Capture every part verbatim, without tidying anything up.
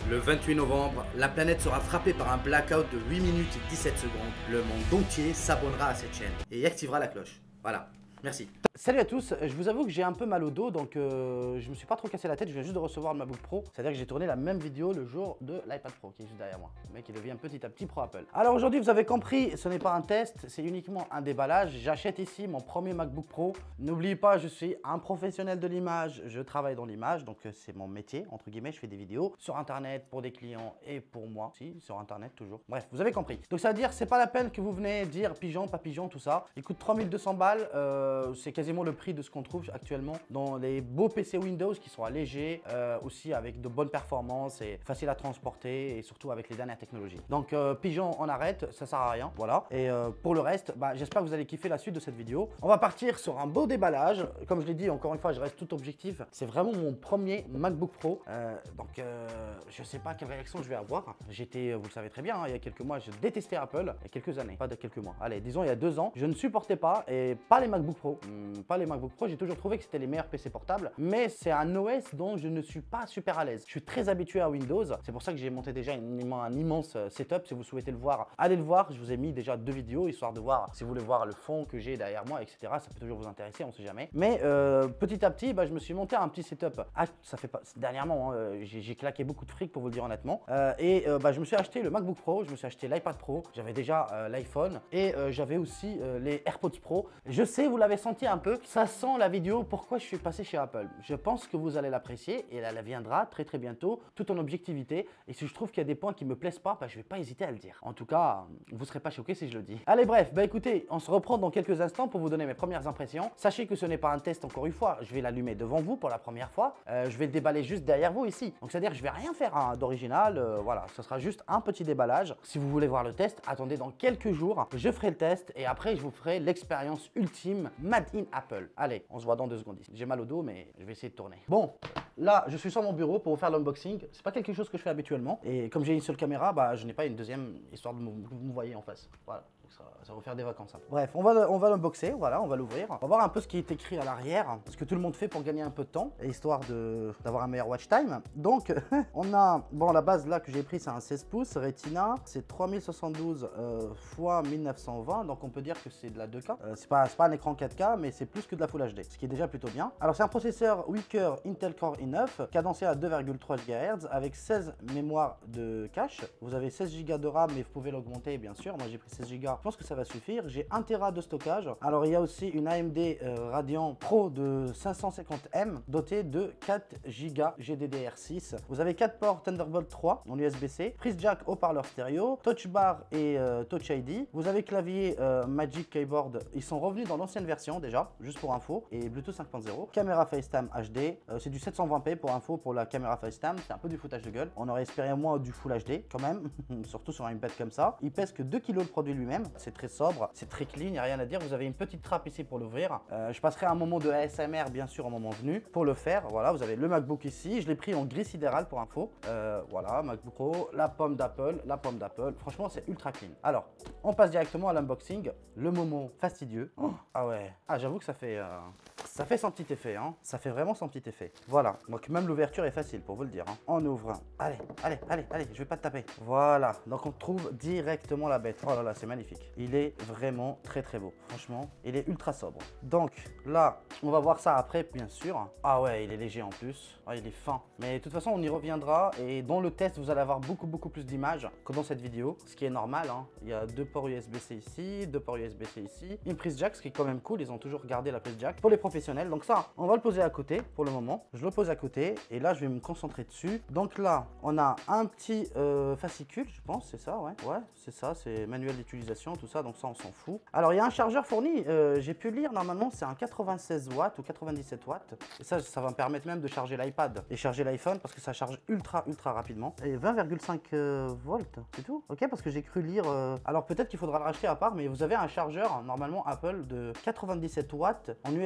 Le vingt-huit novembre, la planète sera frappée par un blackout de huit minutes et dix-sept secondes. Le monde entier s'abonnera à cette chaîne et activera la cloche. Voilà, merci. Salut à tous, je vous avoue que j'ai un peu mal au dos, donc euh, je me suis pas trop cassé la tête, je viens juste de recevoir le MacBook Pro. C'est-à-dire que j'ai tourné la même vidéo le jour de l'iPad Pro qui est juste derrière moi. Le mec il devient petit à petit pro Apple. Alors aujourd'hui vous avez compris, ce n'est pas un test, c'est uniquement un déballage. J'achète ici mon premier MacBook Pro. N'oubliez pas, je suis un professionnel de l'image, je travaille dans l'image, donc c'est mon métier, entre guillemets, je fais des vidéos sur internet pour des clients et pour moi, si, sur internet toujours. Bref, vous avez compris. Donc ça veut dire, c'est pas la peine que vous venez dire pigeon, pas pigeon, tout ça. Il coûte trois mille deux cents balles, euh, c'est quasiment le prix de ce qu'on trouve actuellement dans les beaux P C Windows qui sont allégés, euh, aussi avec de bonnes performances et faciles à transporter et surtout avec les dernières technologies. Donc euh, pigeon, on arrête, ça sert à rien, voilà. Et euh, pour le reste, bah, j'espère que vous allez kiffer la suite de cette vidéo. On va partir sur un beau déballage. Comme je l'ai dit, encore une fois, je reste tout objectif. C'est vraiment mon premier MacBook Pro. Euh, donc euh, je sais pas quelle réaction je vais avoir. J'étais, vous le savez très bien, hein, il y a quelques mois, je détestais Apple. Il y a quelques années, pas de quelques mois. Allez, disons il y a deux ans, je ne supportais pas et pas les MacBook Pro. Hum, pas les MacBook Pro, j'ai toujours trouvé que c'était les meilleurs P C portables, mais c'est un O S dont je ne suis pas super à l'aise. Je suis très habitué à Windows, c'est pour ça que j'ai monté déjà une, un immense setup. Si vous souhaitez le voir, allez le voir. Je vous ai mis déjà deux vidéos histoire de voir, si vous voulez voir le fond que j'ai derrière moi, et cetera. Ça peut toujours vous intéresser, on sait jamais. Mais euh, petit à petit, bah, je me suis monté un petit setup. Ah, ça fait pas dernièrement, hein, j'ai claqué beaucoup de fric pour vous le dire honnêtement. Euh, et euh, bah, je me suis acheté le MacBook Pro, je me suis acheté l'iPad Pro, j'avais déjà euh, l'iPhone et euh, j'avais aussi euh, les AirPods Pro. Je sais, vous l'avez senti un peu, ça sent la vidéo. Pourquoi je suis passé chez Apple? Je pense que vous allez l'apprécier et elle viendra très très bientôt, tout en objectivité. Et si je trouve qu'il y a des points qui me plaisent pas, bah, je vais pas hésiter à le dire. En tout cas, vous serez pas choqués si je le dis. Allez bref, bah écoutez, on se reprend dans quelques instants pour vous donner mes premières impressions. Sachez que ce n'est pas un test encore une fois, je vais l'allumer devant vous pour la première fois. Euh, je vais le déballer juste derrière vous ici. Donc c'est à dire que je vais rien faire hein, d'original, euh, voilà, ce sera juste un petit déballage. Si vous voulez voir le test, attendez dans quelques jours, je ferai le test et après je vous ferai l'expérience ultime Made in Apple. Allez, on se voit dans deux secondes ici. J'ai mal au dos mais je vais essayer de tourner. Bon, là je suis sur mon bureau pour vous faire l'unboxing. C'est pas quelque chose que je fais habituellement et comme j'ai une seule caméra, bah je n'ai pas une deuxième histoire de vous voyez en face. Voilà. Ça, ça va vous faire des vacances. Hein. Bref, on va, on va l'unboxer, voilà, on va l'ouvrir. On va voir un peu ce qui est écrit à l'arrière, ce que tout le monde fait pour gagner un peu de temps, et histoire d'avoir un meilleur watch time. Donc, on a, bon, la base là que j'ai pris, c'est un seize pouces Retina, c'est trois mille soixante-douze euh, fois mille neuf cent vingt, donc on peut dire que c'est de la deux K. Euh, c'est pas, pas un écran quatre K, mais c'est plus que de la Full H D, ce qui est déjà plutôt bien. Alors, c'est un processeur huit cœurs Intel Core i neuf, cadencé à deux virgule trois gigahertz, avec seize mémoires de cache. Vous avez seize giga de RAM, mais vous pouvez l'augmenter, bien sûr. Moi, j'ai pris seize giga. Je pense que ça va suffire. J'ai un téra de stockage. Alors il y a aussi une A M D euh, Radeon Pro de cinq cent cinquante M dotée de quatre giga G D D R six. Vous avez quatre ports Thunderbolt trois en U S B C, prise jack haut-parleur stéréo, touch bar et euh, touch I D. Vous avez clavier euh, Magic Keyboard. Ils sont revenus dans l'ancienne version déjà, juste pour info, et Bluetooth cinq point zéro. Caméra FaceTime H D. Euh, c'est du sept cent vingt p pour info pour la caméra FaceTime. C'est un peu du foutage de gueule. On aurait espéré moins du Full H D quand même, surtout sur une bête comme ça. Il pèse que deux kilos le produit lui-même. C'est très sobre, c'est très clean, il n'y a rien à dire. Vous avez une petite trappe ici pour l'ouvrir. Euh, je passerai un moment de A S M R bien sûr au moment venu pour le faire. Voilà, vous avez le MacBook ici. Je l'ai pris en gris sidéral pour info. Euh, voilà, MacBook Pro, la pomme d'Apple, la pomme d'Apple. Franchement, c'est ultra clean. Alors, on passe directement à l'unboxing. Le moment fastidieux. Oh, ah ouais. Ah, j'avoue que ça fait, euh, ça fait son petit effet. Hein. Ça fait vraiment son petit effet. Voilà. Donc même l'ouverture est facile pour vous le dire. Hein. On ouvre. Allez, allez, allez, allez. Je vais pas te taper. Voilà. Donc on trouve directement la bête. Oh là là, c'est magnifique. Il est vraiment très très beau. Franchement, il est ultra sobre. Donc là, on va voir ça après, bien sûr. Ah ouais, il est léger en plus. Ah, il est fin. Mais de toute façon, on y reviendra. Et dans le test, vous allez avoir beaucoup beaucoup plus d'images que dans cette vidéo. Ce qui est normal. Hein. Il y a deux ports U S B C ici, deux ports U S B C ici. Une prise jack, ce qui est quand même cool. Ils ont toujours gardé la prise jack pour les professionnels. Donc ça, on va le poser à côté pour le moment. Je le pose à côté. Et là, je vais me concentrer dessus. Donc là, on a un petit euh, fascicule, je pense. C'est ça, ouais. Ouais, c'est ça. C'est manuel d'utilisation, tout ça. Donc ça, on s'en fout. Alors, il y a un chargeur fourni. Euh, J'ai pu lire, normalement, c'est un quatre-vingt-seize watts ou quatre-vingt-dix-sept watts. Et ça, ça va me permettre même de charger l'iPad et charger l'iPhone parce que ça charge ultra, ultra rapidement. Et vingt virgule cinq euh, volts, c'est tout. Ok, parce que j'ai cru lire... Euh... Alors, peut-être qu'il faudra le racheter à part, mais vous avez un chargeur, normalement, Apple, de quatre-vingt-dix-sept watts en U S B C.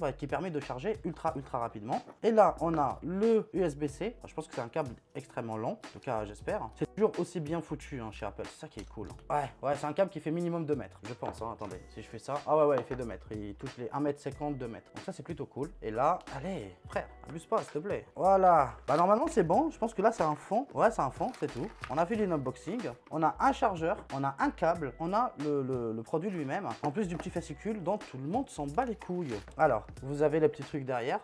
bah, qui permet de charger ultra ultra rapidement. Et là, on a le U S B C. Je pense que c'est un câble extrêmement lent, en tout cas j'espère. C'est toujours aussi bien foutu hein, chez Apple, c'est ça qui est cool. Ouais, ouais, c'est un câble qui fait minimum deux mètres, je pense. Hein. Attendez, si je fais ça, ah ouais, ouais, il fait deux mètres. Il touche les un mètre cinquante, deux mètres. Donc ça, c'est plutôt cool. Et là, allez, frère, abuse pas, s'il te plaît. Voilà. Bah normalement, c'est bon. Je pense que là, c'est un fond. Ouais, c'est un fond, c'est tout. On a fait une unboxing. On a un chargeur, on a un câble, on a le, le, le produit lui-même. En plus du petit fascicule dont tout le monde s'en bat les couilles. Alors, vous avez les petits trucs derrière.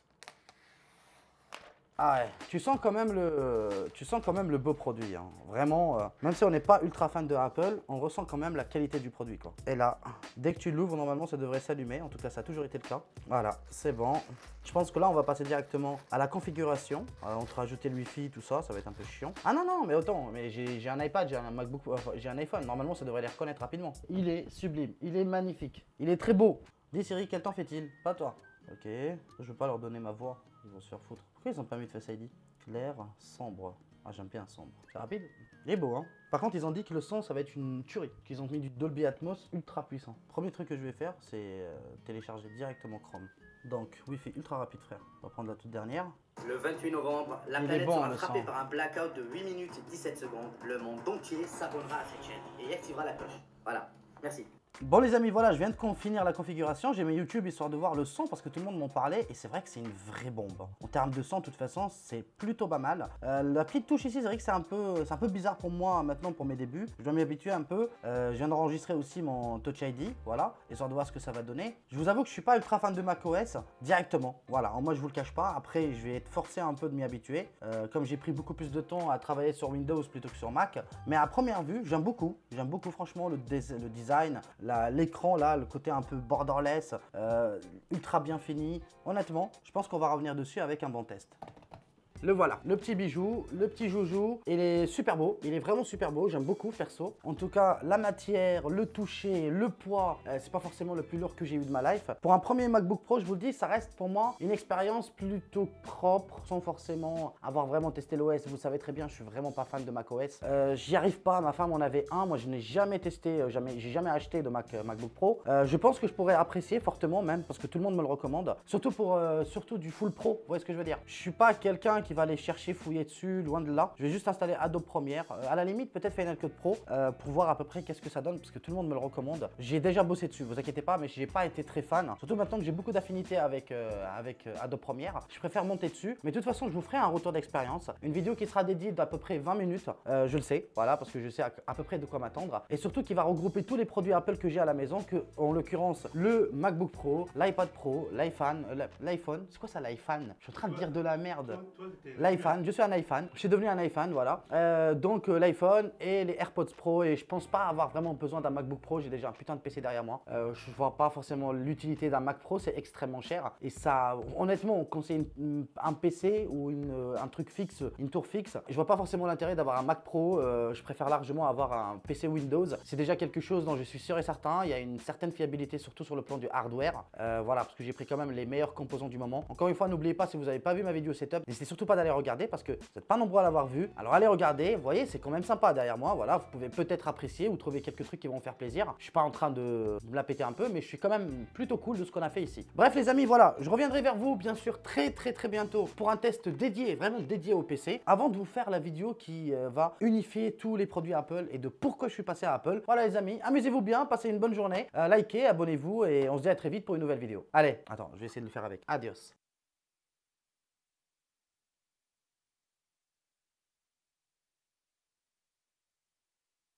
Ah ouais, tu sens quand même le, tu sens quand même le beau produit, hein. Vraiment, euh, même si on n'est pas ultra fan de Apple, on ressent quand même la qualité du produit, quoi. Et là, dès que tu l'ouvres, normalement, ça devrait s'allumer. En tout cas, ça a toujours été le cas. Voilà, c'est bon. Je pense que là, on va passer directement à la configuration. Alors, on te rajouter le Wi-Fi, tout ça, ça va être un peu chiant. Ah non, non, mais autant, mais j'ai un iPad, j'ai un MacBook, euh, j'ai un iPhone. Normalement, ça devrait les reconnaître rapidement. Il est sublime, il est magnifique, il est très beau. Dis Siri, quel temps fait-il? Pas toi. Ok, je veux pas leur donner ma voix, ils vont se faire foutre. Pourquoi ils ont pas mis de Face I D? Clair, sombre. Ah, j'aime bien sombre. C'est rapide. Il est beau, hein. Par contre, ils ont dit que le son, ça va être une tuerie. Qu'ils ont mis du Dolby Atmos ultra puissant. Premier truc que je vais faire, c'est euh, télécharger directement Chrome. Donc, Wi-Fi ultra rapide, frère. On va prendre la toute dernière. Le vingt-huit novembre, la Il est planète bon, sera le frappée son. par un blackout de huit minutes et dix-sept secondes. Le monde entier s'abonnera à cette chaîne et activera la cloche. Voilà, merci. Bon les amis, voilà, je viens de finir la configuration. J'ai mis YouTube histoire de voir le son parce que tout le monde m'en parlait et c'est vrai que c'est une vraie bombe. En termes de son, de toute façon, c'est plutôt pas mal. Euh, la petite touche ici, c'est vrai que c'est un peu, c'est un peu bizarre pour moi maintenant pour mes débuts. Je dois m'y habituer un peu. Euh, je viens d'enregistrer aussi mon Touch I D, voilà, histoire de voir ce que ça va donner. Je vous avoue que je suis pas ultra fan de macOS directement. Voilà, moi je vous le cache pas. Après, je vais être forcé un peu de m'y habituer. Euh, comme j'ai pris beaucoup plus de temps à travailler sur Windows plutôt que sur Mac. Mais à première vue, j'aime beaucoup. J'aime beaucoup franchement le, le design, l'écran là, le côté un peu borderless, euh, ultra bien fini. Honnêtement, je pense qu'on va revenir dessus avec un bon test. Le voilà, le petit bijou, le petit joujou, il est super beau, il est vraiment super beau, j'aime beaucoup perso. En tout cas, la matière, le toucher, le poids, euh, c'est pas forcément le plus lourd que j'ai eu de ma life. Pour un premier MacBook Pro, je vous le dis, ça reste pour moi une expérience plutôt propre, sans forcément avoir vraiment testé l'O S. Vous savez très bien, je suis vraiment pas fan de macOS. Euh, J'y arrive pas, ma femme en avait un, moi je n'ai jamais testé, euh, jamais, j'ai jamais acheté de Mac, euh, MacBook Pro. Euh, je pense que je pourrais apprécier fortement même, parce que tout le monde me le recommande. Surtout pour, euh, surtout du full pro, vous voyez ce que je veux dire. Je suis pas quelqu'un qui va aller chercher, fouiller dessus, loin de là. Je vais juste installer Adobe Premiere, euh, à la limite peut-être Final Cut Pro, euh, pour voir à peu près qu'est-ce que ça donne, parce que tout le monde me le recommande. J'ai déjà bossé dessus, vous inquiétez pas, mais j'ai pas été très fan. Surtout maintenant que j'ai beaucoup d'affinités avec, euh, avec euh, Adobe Premiere, je préfère monter dessus. Mais de toute façon, je vous ferai un retour d'expérience, une vidéo qui sera dédiée d'à peu près vingt minutes, euh, je le sais, voilà, parce que je sais à, à peu près de quoi m'attendre. Et surtout qui va regrouper tous les produits Apple que j'ai à la maison, que en l'occurrence le MacBook Pro, l'iPad Pro, l'iPhone, euh, l'iPhone, c'est quoi ça l'iPhone? Je suis en train de dire de la merde. L'iPhone, je suis un iPhone, je suis devenu un iPhone, voilà. Euh, donc euh, l'iPhone et les AirPods Pro, et je pense pas avoir vraiment besoin d'un MacBook Pro, j'ai déjà un putain de P C derrière moi. Euh, je vois pas forcément l'utilité d'un Mac Pro, c'est extrêmement cher. Et ça, honnêtement, quand c'est un P C ou une, un truc fixe, une tour fixe, je vois pas forcément l'intérêt d'avoir un Mac Pro. Euh, je préfère largement avoir un P C Windows. C'est déjà quelque chose dont je suis sûr et certain. Il y a une certaine fiabilité, surtout sur le plan du hardware. Euh, voilà, parce que j'ai pris quand même les meilleurs composants du moment. Encore une fois, n'oubliez pas, si vous n'avez pas vu ma vidéo setup, n'hésitez surtout pas d'aller regarder parce que vous n'êtes pas nombreux à l'avoir vu. Alors allez regarder, vous voyez, c'est quand même sympa derrière moi. Voilà, vous pouvez peut-être apprécier ou trouver quelques trucs qui vont vous faire plaisir. Je suis pas en train de me la péter un peu, mais je suis quand même plutôt cool de ce qu'on a fait ici. Bref les amis, voilà, je reviendrai vers vous bien sûr très très très bientôt pour un test dédié, vraiment dédié au P C, avant de vous faire la vidéo qui euh, va unifier tous les produits Apple et de pourquoi je suis passé à Apple. Voilà les amis, amusez-vous bien, passez une bonne journée, euh, likez, abonnez-vous et on se dit à très vite pour une nouvelle vidéo. Allez, attends, je vais essayer de le faire avec. Adios.